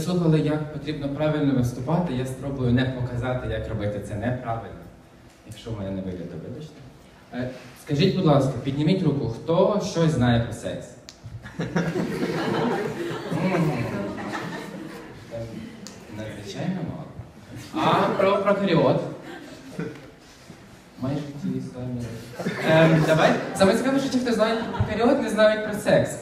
підслухали, як потрібно правильно виступати, я спробую не показати, як робити це неправильно. Якщо в мене не вийде, то вибачте. Скажіть, будь ласка, підніміть руку, хто щось знає про секс? Надзвичайно мало. А про прокаріот? Майже ті самі. Давай. Саме цікаве, що ті, хто знають про прокаріот, не знають про секс.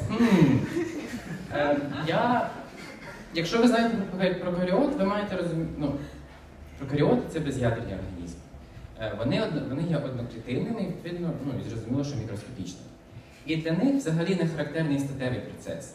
Якщо ви знаєте про прокаріот, ви маєте розуміти, прокаріоти – це без'ядерні організми. Вони є одноклітинними і, відповідно, зрозуміло, що мікроскопічними. І для них взагалі не характерний статевий процес.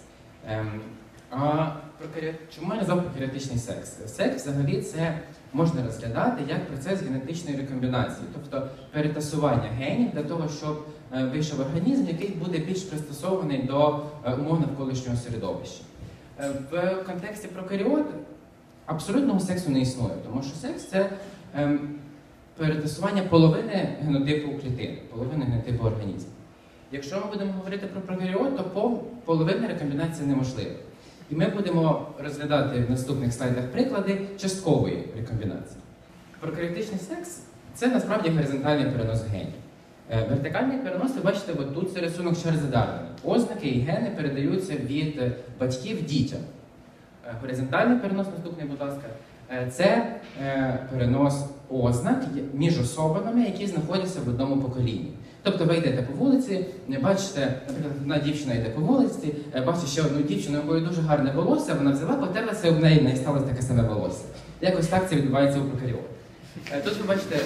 Чому я назвав прокаріотичний секс? Секс взагалі це можна розглядати як процес генетичної рекомбінації, тобто перетасування генів для того, щоб вийшов організм, який буде більш пристосований до умов навколишнього середовища. В контексті прокаріот абсолютного сексу не існує, тому що секс – це перетасування половини генотипу клітини, половини генотипу організму. Якщо ми будемо говорити про прокаріот, то половина рекомбінації неможлива. І ми будемо розглядати в наступних слайдах приклади часткової рекомбінації. Прокаріотичний секс – це насправді горизонтальний перенос генів. Вертикальний перенос, ви бачите, тут це рисунок Чарльза Дарвіна. Ознаки і гени передаються від батьків дітям. Горизонтальний перенос, наступний, будь ласка, це перенос ознак між особами, які знаходяться в одному поколінні. Тобто ви йдете по вулиці, бачите, наприклад, одна дівчина йде по вулиці, бачите ще одну дівчину, якої дуже гарне волосся, вона взяла, потерлася об неї, в неї сталося таке саме волосся. Якось так це відбувається у прокаріот. Тут ви бачите,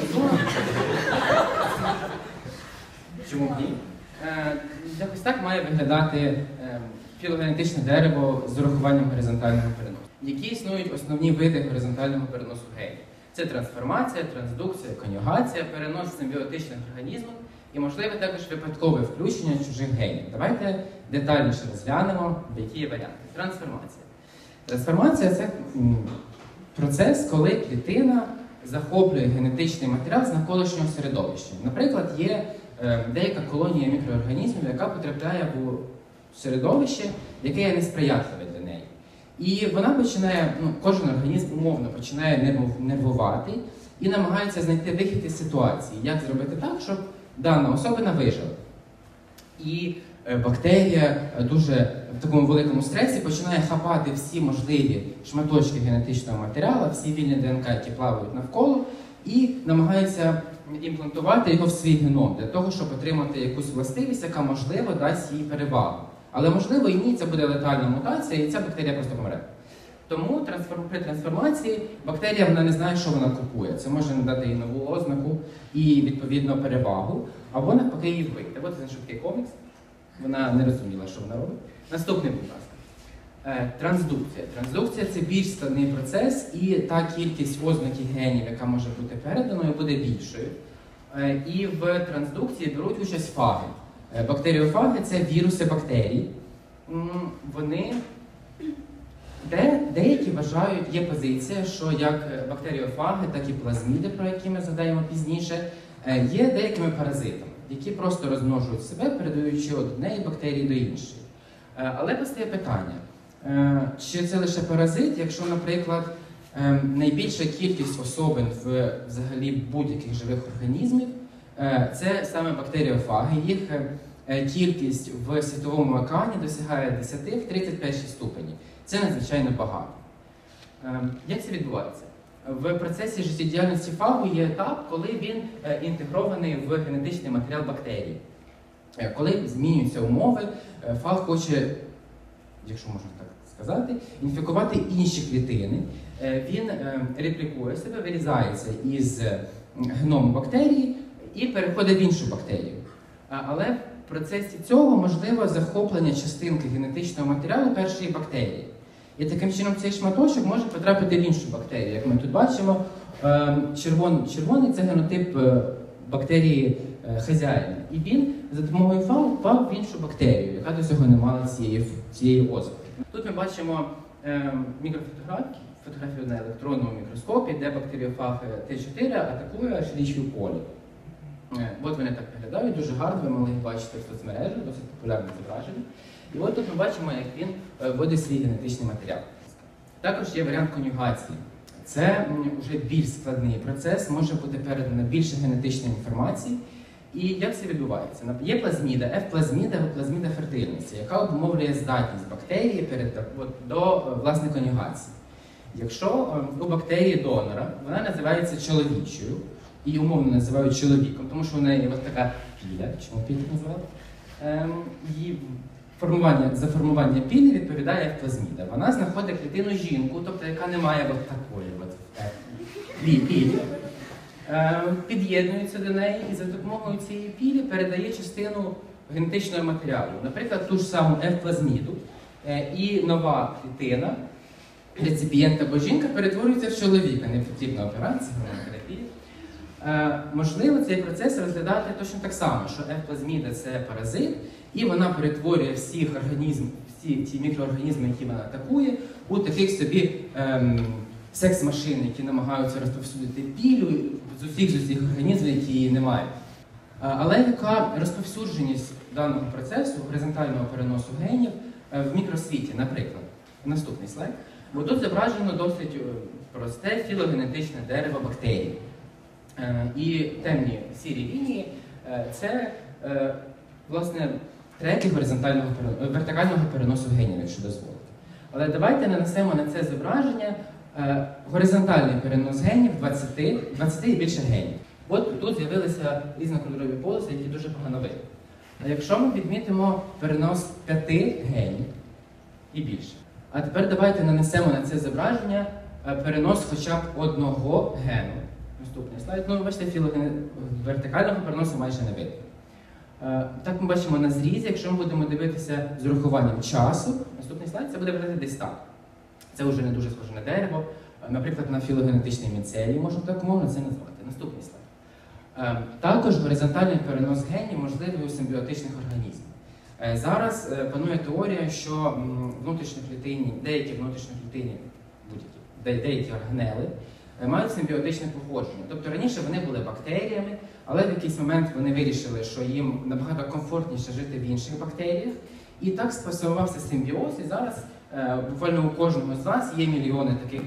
чому б ні? Якось так має виглядати філогенетичне дерево з урахуванням горизонтального переносу. Які існують основні види горизонтального переносу генів? Це трансформація, трансдукція, конюгація, перенос симбіотичних організмів і, можливо, також випадкове включення чужих генів. Давайте детальніше розглянемо, які є варіанти. Трансформація. Трансформація – це процес, коли клітина захоплює генетичний матеріал з навколишнього середовища. Наприклад, є деяка колонія мікроорганізмів, яка потрапляє у середовище, яке є несприятливе для неї. І вона починає, кожен організм умовно починає нервувати і намагається знайти вихід із ситуації, як зробити так, щоб дана особина вижила. І бактерія дуже в такому великому стресі починає хапати всі можливі шматочки генетичного матеріалу, всі вільні ДНК, які плавають навколо, і намагається імплантувати його в свій геном, для того, щоб отримати якусь властивість, яка, можливо, дасть їй перевагу. Але, можливо, і ні, це буде летальна мутація, і ця бактерія просто помре. Тому при трансформації бактерія вона не знає, що вона купує. Це може надати їй нову ознаку і, відповідно, перевагу, або навпаки її вбити. Ось це швидкий комікс. Вона не розуміла, що вона робить. Наступний, будь ласка. Трансдукція. Трансдукція – це більш складний процес, і та кількість ознак і генів, яка може бути переданою, буде більшою. І в трансдукції беруть участь фаги. Бактеріофаги – це віруси бактерій. Вони, деякі вважають, є позиція, що як бактеріофаги, так і плазміди, про які ми згадаємо пізніше, є деякими паразитами, які просто розмножують себе, передаючи від однієї бактерії до іншої. Але постає питання, чи це лише паразит, якщо, наприклад, найбільша кількість особин в взагалі будь-яких живих організмів це саме бактеріофаги. Їх кількість в світовому океані досягає 10 в 35 ступені. Це надзвичайно багато. Як це відбувається? В процесі життєдіяльності фагу є етап, коли він інтегрований в генетичний матеріал бактерії. Коли змінюються умови, фаг хоче, якщо можна так сказати, інфікувати інші клітини. Він реплікує себе, вирізається із геному бактерії і переходить в іншу бактерію. Але в процесі цього можливо захоплення частинки генетичного матеріалу першої бактерії. І таким чином цей шматочок може потрапити в іншу бактерію. Як ми тут бачимо, червоний – це генотип бактерії хазяїна. І він за допомогою фагу впав в іншу бактерію, яка до цього не мала цієї ознаки. Тут ми бачимо фотографію на електронному мікроскопі, де бактеріофаг Т4 атакує шлічові полі. От вони так виглядають, дуже гарно, ви могли їх бачити в соцмережах, досить популярне зображення. І от тут ми бачимо, як він вводить свій генетичний матеріал. Також є варіант конюгації. Це вже більш складний процес, може бути передано більше генетичної інформації. І як це відбувається? Є плазміда, F-плазміда, плазміда фертильності, яка обумовлює здатність бактерії до власне конюгації. Якщо у бактерії донора вона називається чоловічою, її умовно називають чоловіком, тому що у неї ось така піля, чому піль називали? Її за формування пілі відповідає F-плазміда. Вона знаходить клітину жінку, тобто яка не має ось такої пілі, під'єднується до неї і за допомогою цієї пілі передає частину генетичного матеріалу. Наприклад, ту ж саму F-плазміду, і нова клітина, реципієнт або жінка перетворюється в чоловіка. Не потрібна операція, терапія. Можливо, цей процес розглядати точно так само, що F-плазміда – це паразит, і вона перетворює всі ті мікроорганізми, які вона атакує, у таких собі секс-машин, які намагаються розповсюдити пілю з усіх організмів, які її не мають. Але яка розповсюдженість даного процесу, горизонтального переносу генів в мікросвіті, наприклад? Наступний слайд. Бо тут зображено досить просте філогенетичне дерево бактерій. І темні сірі лінії – це, власне, треки вертикального переносу генів, якщо дозволите. Але давайте нанесемо на це зображення горизонтальний перенос генів 20 і більше генів. От тут з'явилися різнокольорові полоси, які дуже погано видно. А якщо ми відмітимо перенос 5 генів і більше, а тепер давайте нанесемо на це зображення перенос хоча б одного гену. Наступний слайд. Ну, бачите, вертикального переносу майже не видно. Так ми бачимо на зрізі, якщо ми будемо дивитися з урахуванням часу, наступний слайд, це буде виглядати десь так. Це вже не дуже схоже на дерево. Наприклад, на філогенетичній міцелії, можна так умовно це назвати. Наступний слайд. Також горизонтальний перенос генів можливий у симбіотичних організмів. Зараз панує теорія, що деякі внутрішньоклітинні, деякі органели мають симбіотичне походження. Тобто раніше вони були бактеріями, але в якийсь момент вони вирішили, що їм набагато комфортніше жити в інших бактеріях. І так сформувався симбіоз, і зараз буквально у кожного з вас є мільйони таких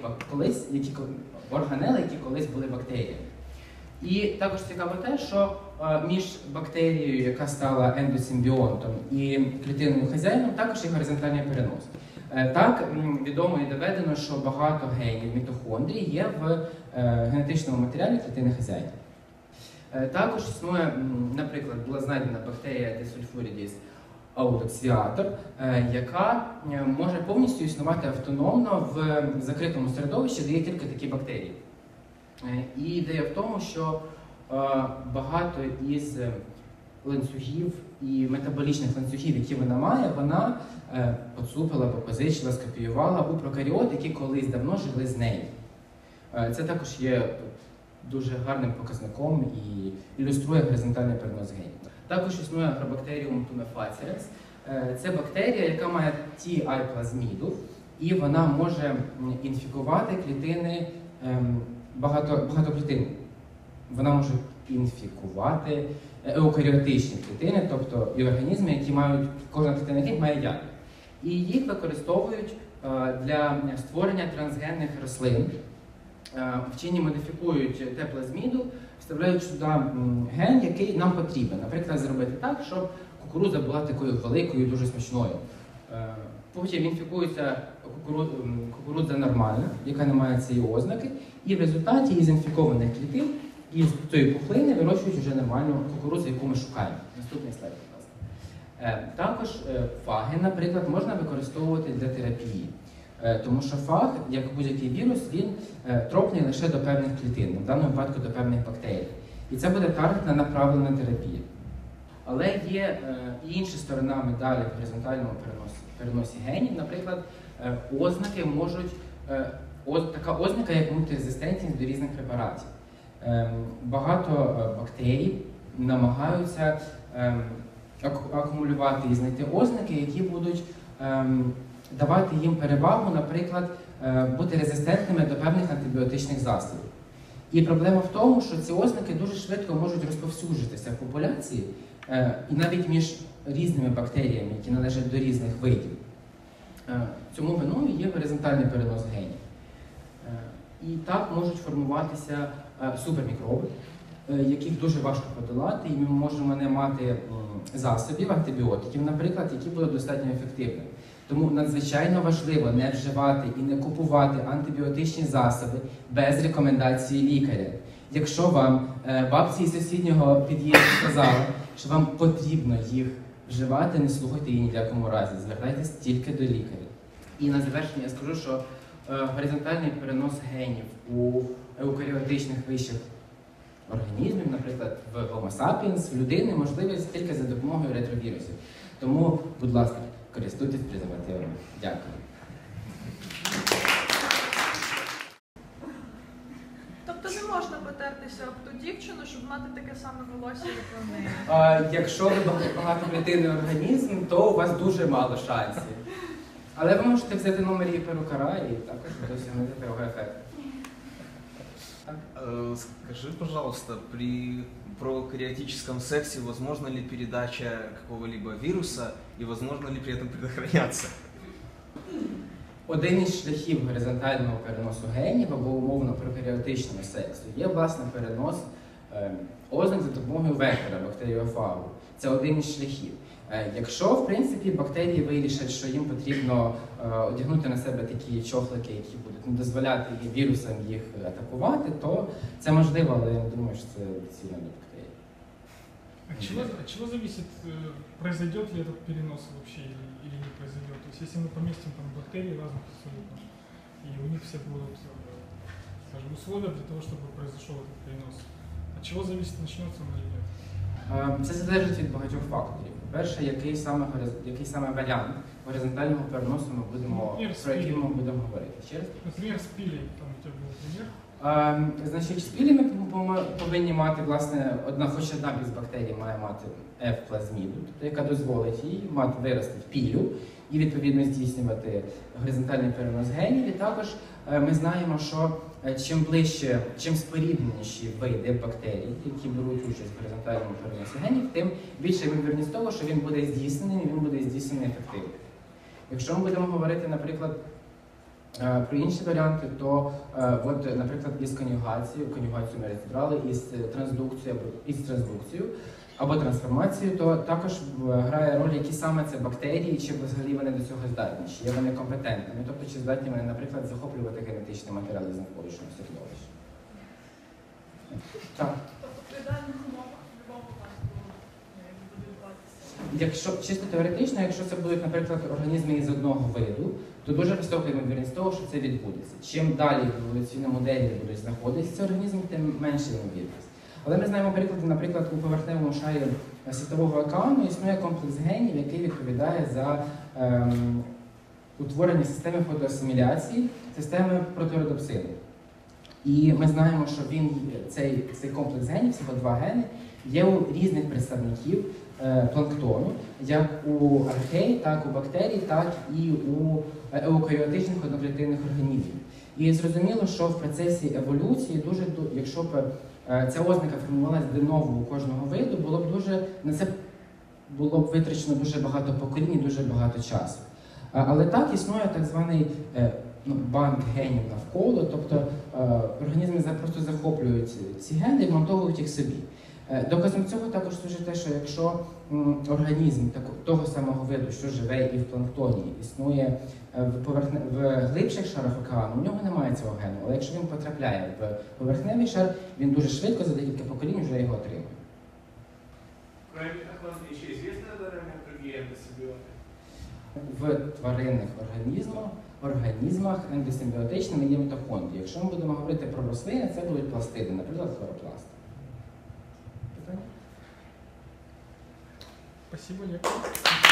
органел, які колись були бактеріями. І також цікаво те, що між бактерією, яка стала ендосимбіонтом, і клітинним хазяїном, також є горизонтальний перенос. Так, відомо і доведено, що багато генів мітохондрій є в генетичному матеріалі клітини хазяїна. Також існує, наприклад, була знайдена бактерія Desulfuridis auloxviator, яка може повністю існувати автономно в закритому середовищі, де є тільки такі бактерії. І ідея в тому, що багато із ланцюгів і метаболічних ланцюгів, які вона має, вона поцупила, попозичила, скопіювала у прокаріот, які колись давно жили з нею. Це також є дуже гарним показником і ілюструє горизонтальний перенос генів. Також існує Agrobacterium tumefaciens. Це бактерія, яка має TI-плазміду, і вона може інфікувати клітини багатоклітинні. Вона може інфікувати еукаріотичні клітини, тобто і організми, які мають, кожна клітина яких має ядро. І їх використовують для створення трансгенних рослин. Вчені модифікують Т-плазміду, вставляють сюди ген, який нам потрібен. Наприклад, зробити так, щоб кукурудза була такою великою, дуже смачною. Потім інфікується кукурудза нормальна, яка не має цієї ознаки, і в результаті із інфікованих клітин, із цієї пухлини вирощують вже нормальну кукурудзу, яку ми шукаємо. Наступний слайд, будь ласка. Також фаги, наприклад, можна використовувати для терапії. Тому що фаг, як будь-який вірус, він тропний лише до певних клітин, в даному випадку до певних бактерій. І це буде таргетна направлена терапія. Але є і інша сторона медалі в горизонтальному переносі генів. Наприклад, ознаки можуть, така ознака, як мультирезистентність до різних препаратів. Багато бактерій намагаються акумулювати і знайти ознаки, які будуть давати їм перевагу, наприклад, бути резистентними до певних антибіотичних засобів. І проблема в тому, що ці ознаки дуже швидко можуть розповсюджитися в популяції, і навіть між різними бактеріями, які належать до різних видів. цьому виною є горизонтальний перенос генів. І так можуть формуватися супермікроби, яких дуже важко подолати, і ми можемо не мати засобів, антибіотиків, наприклад, які будуть достатньо ефективними. Тому надзвичайно важливо не вживати і не купувати антибіотичні засоби без рекомендації лікаря. Якщо вам бабці із сусіднього під'їзду сказали, що вам потрібно їх вживати, не слухайте її ні в якому разі, звертайтесь тільки до лікаря. І на завершення я скажу, що горизонтальний перенос генів у еукаріотичних вищих організмів, наприклад, в Homo sapiens, в людини можливий тільки за допомогою ретровірусів. Тому, будь ласка, користуйтесь презервативами. Дякую. Тобто не можна потертися об ту дівчину, щоб мати таке саме волосся, як у неї? Якщо ви багатоклітинний організм, то у вас дуже мало шансів. Але ви можете взяти номер її перукара і також досягнути того ефекту. Скажи, пожалуйста, при прокариотическом сексе возможно ли передача какого-либо вируса и возможно ли при этом предохраняться? Один із шляхів горизонтального переносу генів або умовно прокаріотичного сексу є, власне, перенос ознак за допомогою вектора бактеріофагу. Це один із шляхів. Якщо, в принципі, бактерії вирішать, що їм потрібно одягнути на себе такі чохлики, які будуть не дозволяти вірусам їх атакувати, то це можливо, але я не думаю, що це доцільно для бактерій. От чего зависит, произойдет ли этот перенос вообще или не произойдет? То есть если мы поместим там бактерии разных абсолютно, и у них все будут, скажем, условия для того, чтобы произошел этот перенос, от чего зависит, начнется он или нет? Це залежить від багатьох факторів. По-перше, який саме варіант горизонтального переносу ми будемо, про який ми будемо говорити. Наприклад, спілі, там у тебе був примір. Значить, спілі ми повинні мати, власне, хоч одна бактерія має мати F-плазміду, тобто, яка дозволить їй вирости в пілю і, відповідно, здійснювати горизонтальний перенос генів. І також ми знаємо, що чим ближче, чим спорідненіші види бактерій, які беруть участь в горизонтальному переносі генів, тим більше ймовірність того, що він буде здійснений, і він буде здійснений ефективно. Якщо ми будемо говорити, наприклад, про інші варіанти, то, наприклад, із конюгацію ми розібрали, із трансдукцією або трансформацією, то також грає роль, які саме це бактерії, чи взагалі вони до цього здатні, чи є вони компетентними, тобто чи здатні вони, наприклад, захоплювати генетичний матеріал із навколишнього середовища. Так. Тобто при ідеальних умовах в будь-якому випадку буде відбуватися? Якщо чисто теоретично, якщо це будуть, наприклад, організми із одного виду, то дуже висока ймовірність того, що це відбудеться. Чим далі в еволюційному моделі будуть знаходитися ці організми, тим менше ймовірність. Але ми знаємо приклади, наприклад, у поверхневому шарі Світового океану існує комплекс генів, який відповідає за утворення системи фотоасиміляції, системи протиродопсину. І ми знаємо, що цей комплекс генів, всього 2 гени, є у різних представників планктону, як у архей, так у бактерій, так і у еукаріотичних одноклітинних організмів. І зрозуміло, що в процесі еволюції, якщо б ця ознака формувалася де-ново у кожного виду, на це було б витрачено дуже багато поколінь і дуже багато часу. Але так існує так званий банк генів навколо, тобто організми просто захоплюють ці гени і вмонтовують їх собі. Доказом цього також служить те, що якщо організм того самого виду, що живе і в планктоні, існує в глибших шарах океану, у нього немає цього гену. Але якщо він потрапляє в поверхневий шар, він дуже швидко, за декілька поколінь, вже його отримує. В тваринних організмах ендосимбіотичними є мітохондрії. Якщо ми будемо говорити про рослини, це будуть пластиди, наприклад, хлоропласт. Спасибо, Лев.